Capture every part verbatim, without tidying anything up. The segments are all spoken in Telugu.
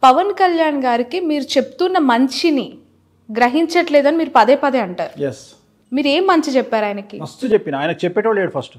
పవన్ కళ్యాణ్ గారికి మీరు చెప్తున్న మంచిని గ్రహించట్లేదని మీరు పదే పదే అంటారు. ఎస్, మీరు ఏం మంచి చెప్పారు ఆయనకి? మస్తు చెప్పిన. ఆయనకు చెప్పేటోడు లేడు. ఫస్ట్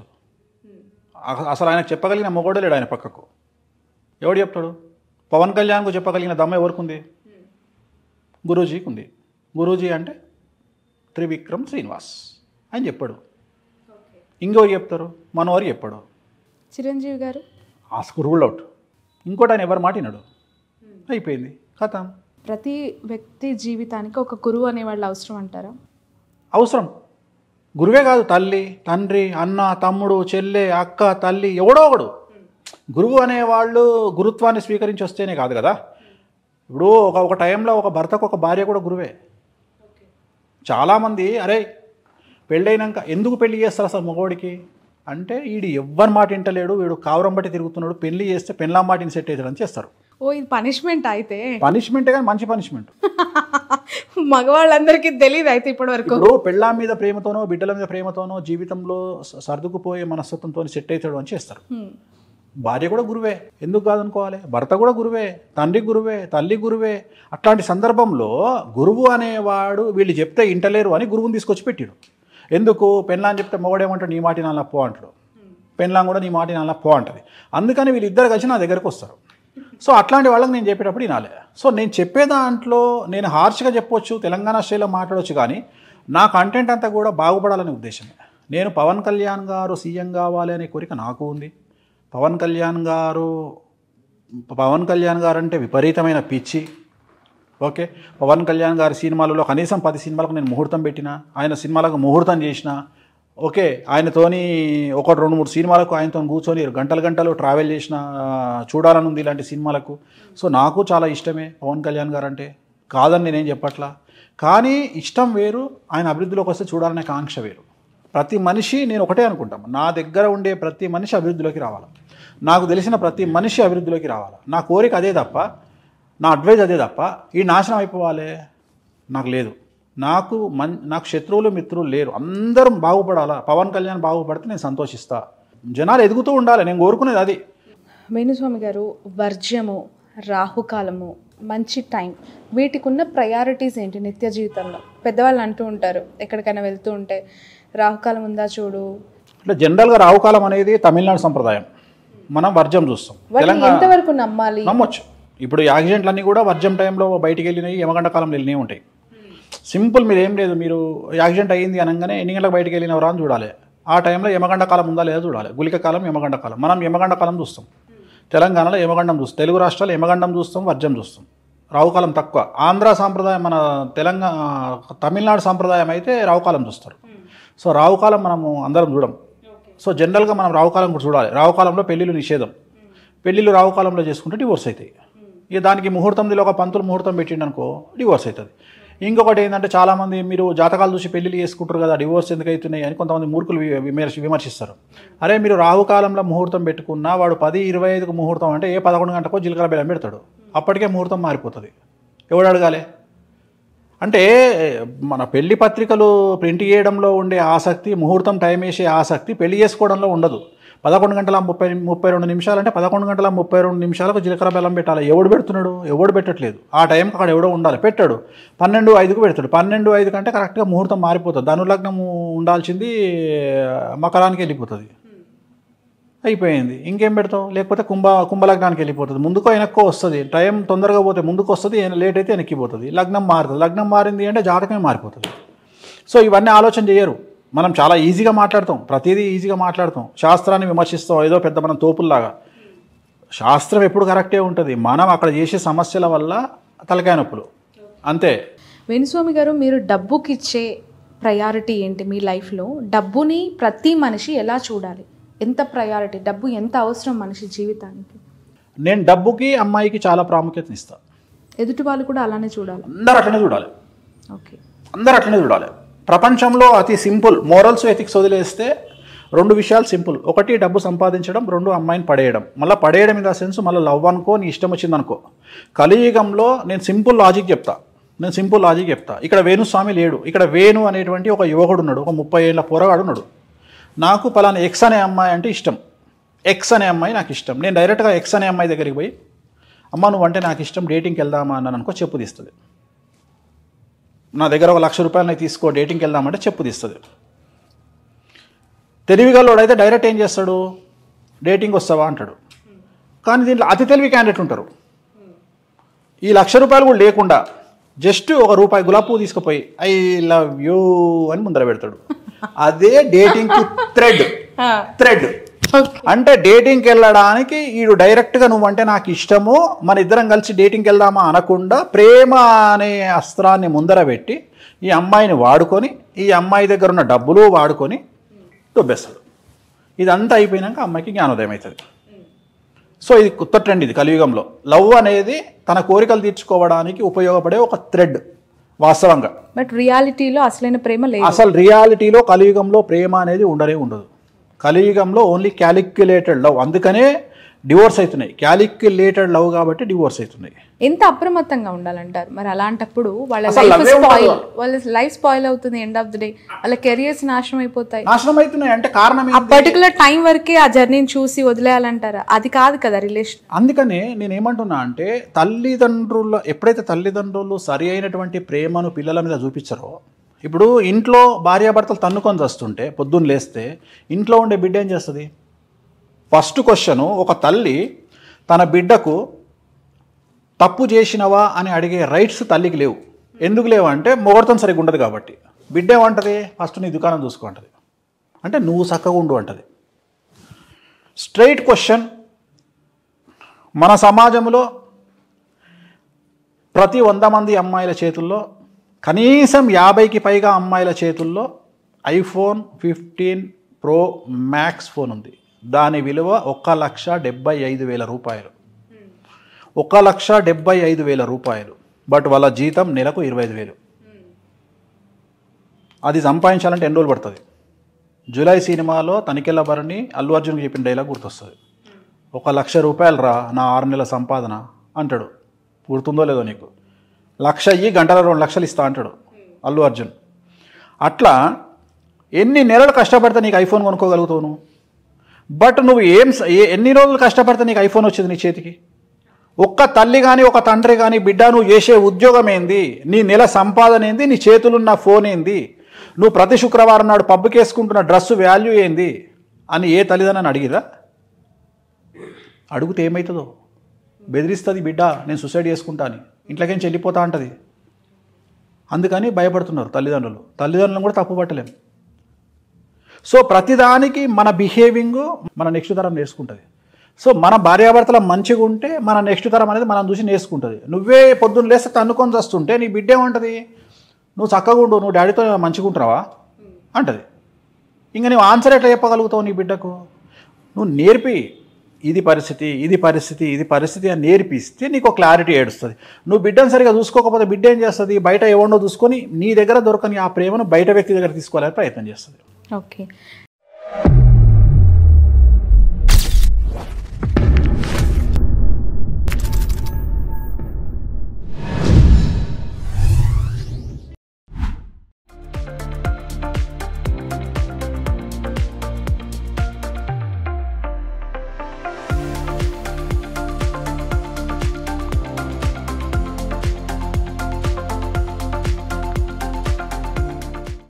అసలు ఆయనకు చెప్పగలిగిన మొగోడే లేడు ఆయన పక్కకు. ఎవడు చెప్తాడు? పవన్ కళ్యాణ్కు చెప్పగలిగిన దమ్మ ఎవరికి ఉంది? గురూజీకి ఉంది. గురూజీ అంటే త్రివిక్రమ్ శ్రీనివాస్ ఆయన చెప్పాడు. ఇంకెవరు చెప్తారు? మనోహర్ చెప్పాడు. చిరంజీవి గారు ఆస్కు రూల్ అవుట్. ఇంకోటి ఆయన ఎవరు మాట విన్నాడు. అయిపోయింది, కథం. ప్రతి వ్యక్తి జీవితానికి ఒక గురువు అనేవాళ్ళు అవసరం అంటారా? అవసరం. గురువే కాదు, తల్లి, తండ్రి, అన్న, తమ్ముడు, చెల్లె, అక్క, తల్లి, ఎవడో ఒకడు. గురువు అనేవాళ్ళు గురుత్వాన్ని స్వీకరించి వస్తేనే కాదు కదా. ఇప్పుడు ఒక ఒక టైంలో ఒక భర్తకు ఒక భార్య కూడా గురువే. చాలామంది అరే పెళ్ళైనాక ఎందుకు పెళ్లి చేస్తారు అసలు మగవాడికి అంటే, వీడు ఎవ్వరి మాట వింటలేడు, వీడు కావరం బట్టి తిరుగుతున్నాడు, పెళ్లి చేస్తే పెళ్ళా మాటిని సెట్ అవుతాడని చేస్తారు. ఓ, ఇది పనిష్మెంట్ అయితే? పనిష్మెంటే కానీ మంచి పనిష్మెంట్. మగవాళ్ళందరికీ తెలియదు అయితే ఇప్పటి వరకు. ఇప్పుడు పెళ్ళా మీద ప్రేమతోనో బిడ్డల మీద ప్రేమతోనో జీవితంలో సర్దుకుపోయే మనస్తత్వంతో సెట్ అవుతాడు అని చేస్తారు. భార్య కూడా గురువే, ఎందుకు కాదనుకోవాలి? భర్త కూడా గురువే, తండ్రి గురువే, తల్లి గురువే. అట్లాంటి సందర్భంలో గురువు అనేవాడు వీళ్ళు చెప్తే ఇంటలేరు అని గురువుని తీసుకొచ్చి పెట్టాడు. ఎందుకు? పెళ్ళాన్ని చెప్తే మొగడేమంటాడు, నీ మాటి నాన్న పో అంటాడు. పెళ్ళాం కూడా నీ మాటి నాన్న పో అంటది. అందుకని వీళ్ళిద్దరు కలిసి నా దగ్గరకు వస్తారు. సో అట్లాంటి వాళ్ళకి నేను చెప్పేటప్పుడు వినాలి. సో నేను చెప్పే దాంట్లో నేను హార్ష్గా చెప్పొచ్చు, తెలంగాణ స్టైల్లో మాట్లాడవచ్చు, కానీ నా కంటెంట్ అంతా కూడా బాగుపడాలనే ఉద్దేశమే. నేను పవన్ కళ్యాణ్ గారు సీఎం కావాలి అనే కోరిక నాకు ఉంది. పవన్ కళ్యాణ్ గారు పవన్ కళ్యాణ్ గారు అంటే విపరీతమైన పిచ్చి. ఓకే, పవన్ కళ్యాణ్ గారి సినిమాలలో కనీసం పది సినిమాలకు నేను ముహూర్తం పెట్టిన, ఆయన సినిమాలకు ముహూర్తం చేసిన. ఓకే, ఆయనతోని ఒకటి రెండు మూడు సినిమాలకు ఆయనతో కూర్చొని గంటలు గంటలు ట్రావెల్ చేసిన, చూడాలని ఉంది ఇలాంటి సినిమాలకు. సో నాకు చాలా ఇష్టమే పవన్ కళ్యాణ్ గారు అంటే, కాదని నేనేం చెప్పట్లా. కానీ ఇష్టం వేరు, ఆయన అభివృద్ధిలోకి వస్తే చూడాలనే కాంక్ష వేరు. ప్రతి మనిషి, నేను ఒకటే అనుకుంటాను, నా దగ్గర ఉండే ప్రతి మనిషి అభివృద్ధిలోకి రావాలి, నాకు తెలిసిన ప్రతి మనిషి అభివృద్ధిలోకి రావాలి. నా కోరిక అదే తప్ప, నా అడ్వైజ్ అదే తప్ప ఈ నాశనం అయిపోవాలి నాకు లేదు. నాకు మన్ నాకు శత్రువులు మిత్రులు లేరు, అందరం బాగుపడాలా. పవన్ కళ్యాణ్ బాగుపడితే నేను సంతోషిస్తా. జనాలు ఎదుగుతూ ఉండాలి, నేను కోరుకునేది అది. వేణుస్వామి గారు, వర్జ్యము, రాహుకాలము, మంచి టైం, వీటికి ఉన్న ప్రయారిటీస్ ఏంటి నిత్య జీవితంలో? పెద్దవాళ్ళు అంటూ ఉంటారు ఎక్కడికైనా వెళ్తూ ఉంటే, రాహుకాలం ఉందా చూడు. అంటే జనరల్గా రాహుకాలం అనేది తమిళనాడు సంప్రదాయం, మనం వర్జం చూస్తాం. ఎంతవరకు నమ్మాలి? నమ్మొచ్చు. ఇప్పుడు యాక్సిడెంట్లన్నీ కూడా వర్జం టైంలో బయటికి వెళ్ళినాయి, యమగండ కాలంలో వెళ్ళినవి ఉంటాయి. సింపుల్, మీరు ఏం లేదు, మీరు యాక్సిడెంట్ అయ్యింది అనగానే ఎన్ని గంటలకు బయటికి వెళ్ళినవరా అని చూడాలి. ఆ టైంలో యమగండ కాలం ఉందా లేదా చూడాలి. గుళిక కాలం, యమగండ కాలం. మనం యమగండ కాలం చూస్తాం, తెలంగాణలో యమగండం చూస్తాం, తెలుగు రాష్ట్రాలు యమగండం చూస్తాం, వర్జం చూస్తాం. రావుకాలం తక్కువ. ఆంధ్ర సాంప్రదాయం, మన తెలంగాణ తమిళనాడు సాంప్రదాయం అయితే రావుకాలం చూస్తారు. సో రావుకాలం మనము అందరం చూడం. సో జనరల్గా మనం రావుకాలం కూడా చూడాలి. రావుకాలంలో పెళ్ళిళ్ళు నిషేధం. పెళ్ళిళ్ళు రావుకాలంలో చేసుకుంటే డివోర్స్ అవుతాయి. ఇక దానికి ముహూర్తం దిలో ఒక పంతులు ముహూర్తం పెట్టిండు అనుకో, డివోర్స్ అవుతుంది. ఇంకొకటి ఏంటంటే, చాలామంది మీరు జాతకాలు చూసి పెళ్ళిళ్ళు చేసుకుంటారు కదా, డివోర్స్ ఎందుకు అవుతున్నాయి అని కొంతమంది మూర్ఖులు విమర్శ విమర్శిస్తారు. అరే మీరు రాహుకాలంలో ముహూర్తం పెట్టుకున్నా, వాడు పది ఇరవై ఐదుకు ముహూర్తం అంటే ఏ పదకొండు గంటకో జీలకర్ర బెల్లం పెడతాడు, అప్పటికే ముహూర్తం మారిపోతుంది. ఎవడు అడగాలి? అంటే మన పెళ్లి పత్రికలు ప్రింట్ చేయడంలో ఉండే ఆసక్తి, ముహూర్తం టైం వేసే ఆసక్తి పెళ్లి చేసుకోవడంలో ఉండదు. పదకొండు గంటల ముప్పై ముప్పై రెండు నిమిషాలు అంటే పదకొండు గంటల ముప్పై రెండు నిమిషాలకు జీలకర్ర బెల్లం పెట్టాలి. ఎవడు పెడుతున్నాడు? ఎవడు పెట్టట్లేదు. ఆ టైంకి అక్కడ ఎవడో ఉండాలి, పెట్టాడు. పన్నెండు ఐదుకు పెడతాడు. పన్నెండు ఐదు కంటే కరెక్ట్గా ముహూర్తం మారిపోతుంది. ధనులగ్నం ఉండాల్సింది మకరానికి వెళ్ళిపోతుంది, అయిపోయింది. ఇంకేం పెడతావు? లేకపోతే కుంభ కుంభలగ్నానికి వెళ్ళిపోతుంది. ముందుకో వెనక్కో వస్తుంది. టైం తొందరగా పోతే ముందుకు వస్తుంది, లేట్ అయితే వెనక్కిపోతుంది. లగ్నం మారుతుంది. లగ్నం మారింది అంటే జాతకమే మారిపోతుంది. సో ఇవన్నీ ఆలోచన చేయరు. మనం చాలా ఈజీగా మాట్లాడతాం, ప్రతిదీ ఈజీగా మాట్లాడతాం, శాస్త్రాన్ని విమర్శిస్తాం ఏదో పెద్ద మనం తోపుల్లాగా. శాస్త్రం ఎప్పుడు కరెక్టే ఉంటుంది, మనం అక్కడ చేసే సమస్యల వల్ల తలకాయ నొప్పులు అంతే. వేణుస్వామి గారు, మీరు డబ్బుకి ఇచ్చే ప్రయారిటీ ఏంటి మీ లైఫ్లో? డబ్బుని ప్రతి మనిషి ఎలా చూడాలి? ఎంత ప్రయారిటీ, డబ్బు ఎంత అవసరం మనిషి జీవితానికి? నేను డబ్బుకి, అమ్మాయికి చాలా ప్రాముఖ్యత ఇస్తాను. ఎదుటి వాళ్ళు కూడా అలానే చూడాలి? అందరూ అట్లనే చూడాలి. ఓకే, అందరూ అట్లనే చూడాలి. ప్రపంచంలో అతి సింపుల్ మోరల్స్ ఎథిక్స్ వదిలేస్తే రెండు విషయాలు సింపుల్. ఒకటి డబ్బు సంపాదించడం, రెండు అమ్మాయిని పడేయడం. మళ్ళీ పడేయడం ఇన్ ద సెన్స్ మళ్ళీ లవ్ అనుకో, నీ ఇష్టం వచ్చిందనుకో. కలియుగంలో నేను సింపుల్ లాజిక్ చెప్తా నేను సింపుల్ లాజిక్ చెప్తా ఇక్కడ వేణుస్వామి లేడు. ఇక్కడ వేణు అనేటువంటి ఒక యువకుడు ఉన్నాడు, ఒక ముప్పై ఏళ్ళ పోరగాడు ఉన్నాడు. నాకు పలానా ఎక్స్ అనే అమ్మాయి అంటే ఇష్టం, ఎక్స్ అనే అమ్మాయి నాకు ఇష్టం. నేను డైరెక్ట్గా ఎక్స్ అనే అమ్మాయి దగ్గరికి పోయి, అమ్మ నువ్వు అంటే నాకు ఇష్టం, డేటింగ్కి వెళ్దామా అన్నాను అనుకో, చెప్పు తీస్తుంది. నా దగ్గర ఒక లక్ష రూపాయలని తీసుకో డేటింగ్కి వెళ్దామంటే చెప్పు తీస్తుంది. తెలివిగల్లోడు అయితే డైరెక్ట్ ఏం చేస్తాడు, డేటింగ్ వస్తావా అంటాడు. కానీ దీంట్లో అతి తెలివి క్యాండిడేట్ ఉంటారు. ఈ లక్ష రూపాయలు కూడా లేకుండా జస్ట్ ఒక రూపాయి గులాబీ పువ్వు తీసుకుపోయి ఐ లవ్ యూ అని ముందర పెడతాడు. అదే డేటింగ్కి థ్రెడ్ థ్రెడ్ అంటే డేటింగ్కి వెళ్ళడానికి వీడు డైరెక్ట్గా నువ్వంటే నాకు ఇష్టము, మన ఇద్దరం కలిసి డేటింగ్కి వెళ్దామా అనకుండా ప్రేమ అనే అస్త్రాన్ని ముందర పెట్టి ఈ అమ్మాయిని వాడుకొని ఈ అమ్మాయి దగ్గర ఉన్న డబ్బులు వాడుకొని దొబ్బేస్తాడు. ఇదంతా అయిపోయినాక అమ్మాయికి జ్ఞానోదయం అవుతుంది. సో ఇది కొత్త ట్రెండ్, ఇది కలియుగంలో. లవ్ అనేది తన కోరికలు తీర్చుకోవడానికి ఉపయోగపడే ఒక థ్రెడ్ వాస్తవంగా. బట్ రియాలిటీలో అసలైన ప్రేమ లేదు. అసలు రియాలిటీలో కలియుగంలో ప్రేమ అనేది ఉండనే ఉండదు. కలియుగంలో ఓన్లీ క్యాలిక్యులేటెడ్ లవ్. అందుకనే డివోర్స్ అవుతున్నాయి. క్యాలిక్యులేటెడ్ లవ్ కాబట్టి డివోర్స్ అవుతున్నాయి. ఎంత అప్రమత్తంగా ఉండాలంటారు మరి అలాంటప్పుడు? వాళ్ళ లైఫ్ స్పాయిల్ వాళ్ళ లైఫ్ స్పాయిల్ అవుతుంది. ఎండ్ ఆఫ్ ది డే వాళ్ళ కెరియర్స్ నాశనం అయిపోతాయి. నాశనం అవుతున్నాయి అంటే కారణం ఆ పర్టికులర్ టైం వరకే ఆ జర్నీని చూసి వదిలేయాలంటారా? అది కాదు కదా రిలేషన్. అందుకనే నేను ఏమంటున్నా అంటే తల్లిదండ్రుల ఎప్పుడైతే తల్లిదండ్రులు సరి అయినటువంటి ప్రేమను పిల్లల మీద చూపించారో, ఇప్పుడు ఇంట్లో భార్యాభర్తలు తన్నుకొని వస్తుంటే పొద్దున్న లేస్తే ఇంట్లో ఉండే బిడ్డ ఏం చేస్తుంది? ఫస్ట్ క్వశ్చను, ఒక తల్లి తన బిడ్డకు తప్పు చేసినవా అని అడిగే రైట్స్ తల్లికి లేవు. ఎందుకు లేవు అంటే మొగడతం సరిగ్గా ఉండదు కాబట్టి. బిడ్డ ఏమంటది? ఫస్ట్ నీ దుకాణం చూసుకో అంటది, అంటే నువ్వు చక్కగా ఉండు అంటది. స్ట్రైట్ క్వశ్చన్, మన సమాజంలో ప్రతి వంద మంది అమ్మాయిల చేతుల్లో కనీసం యాభైకి పైగా అమ్మాయిల చేతుల్లో iPhone fifteen pro max phone ఉంది. దాని విలువ ఒక లక్ష డెబ్బై ఐదు వేల రూపాయలు ఒక లక్ష డెబ్బై ఐదు వేల రూపాయలు బట్ వాళ్ళ జీతం నెలకు ఇరవై ఐదు వేలు. అది సంపాదించాలంటే ఎన్ని రోజులు పడుతుంది? జూలై సినిమాలో తనికెళ్ళ భరణి అల్లు అర్జున్కి చెప్పిన డైలాగ్ గుర్తొస్తుంది. ఒక లక్ష రూపాయలు రా నా ఆరు నెలల సంపాదన అంటాడు. గుర్తుందో లేదో నీకు? లక్ష అయ్యి గంటల రెండు లక్షలు ఇస్తా అంటాడు అల్లు అర్జున్. అట్లా ఎన్ని నెలలు కష్టపడితే నీకు ఐఫోన్ కొనుక్కోగలుగుతావు నువ్వు? బట్ నువ్వు ఏం ఎన్ని రోజులు కష్టపడితే నీకు ఐఫోన్ వచ్చింది నీ చేతికి? ఒక్క తల్లి కానీ ఒక తండ్రి కానీ బిడ్డ నువ్వు చేసే ఉద్యోగం ఏంది, నీ నెల సంపాదన ఏంది, నీ చేతులున్న ఫోన్ ఏంది, నువ్వు ప్రతి శుక్రవారం నాడు పబ్బుకి వేసుకుంటున్న డ్రెస్సు వాల్యూ ఏంది అని ఏ తల్లిదండ్రులను అడిగిరా? అడిగితే ఏమవుతుందో? బెదిరిస్తుంది బిడ్డ, నేను సూసైడ్ చేసుకుంటాను, ఇంట్లోకేం చెల్లిపోతా అంటది. అందుకని భయపడుతున్నారు తల్లిదండ్రులు. తల్లిదండ్రులను కూడా తప్పు పట్టలేము. సో ప్రతిదానికి మన బిహేవింగ్ మన నెక్స్ట్ తరం నేర్చుకుంటుంది. సో మన భార్యాభర్తల మంచిగా ఉంటే మన నెక్స్ట్ తరం అనేది మనం చూసి నేర్చుకుంటుంది. నువ్వే పొద్దున్న లేస్తే తన్నుకొని వస్తుంటే నీ బిడ్డ ఏమంటుంది? నువ్వు చక్కగా ఉండు, నువ్వు డాడీతో మంచిగా ఉంటున్నావా అంటది. ఇంకా నువ్వు ఆన్సర్ ఎట్లా చెప్పగలుగుతావు నీ బిడ్డకు? నువ్వు నేర్పి ఇది పరిస్థితి ఇది పరిస్థితి ఇది పరిస్థితి అని నేర్పిస్తే నీకు క్లారిటీ ఏడుస్తుంది. నువ్వు బిడ్డను సరిగా చూసుకోకపోతే బిడ్డ ఏం చేస్తుంది? బయట ఎవరినో చూసుకొని నీ దగ్గర దొరకని ఆ ప్రేమను బయట వ్యక్తి దగ్గర తీసుకోవాలని ప్రయత్నం చేస్తుంది. ఓకే.